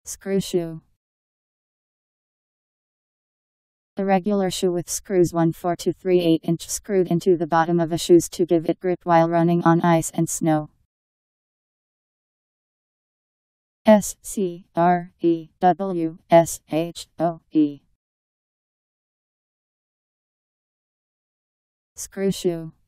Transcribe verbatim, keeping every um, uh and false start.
Screw shoe. A regular shoe with screws one four to three eighths inch screwed into the bottom of a shoes to give it grip while running on ice and snow. S C R E W S H O E. Screw shoe.